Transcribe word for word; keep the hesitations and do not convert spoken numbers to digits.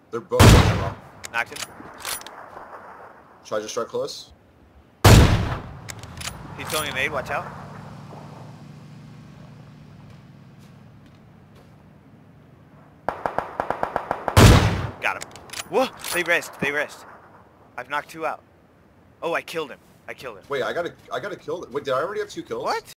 They're both on. Knocked him. Should I just strike close? He's throwing a nade, watch out. Got him. Whoa! They rest, they rest. I've knocked two out. Oh, I killed him. I killed him. Wait, I gotta, I gotta kill it. Wait, did I already have two kills? What?